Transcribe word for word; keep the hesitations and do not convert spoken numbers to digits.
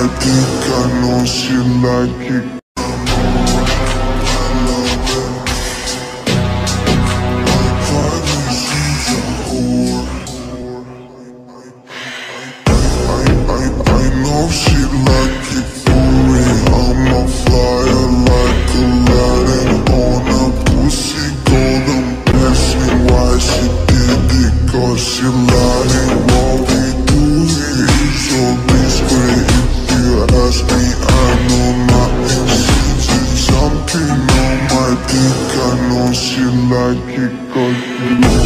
dick, I know she like it. She like it for real. I'm a flyer like Aladdin on a pussy golden blessing. Why she did it? Cause she lied. What we do here is so discreet. If you ask me, I know nothing. She's something on my dick. I know she like it cause she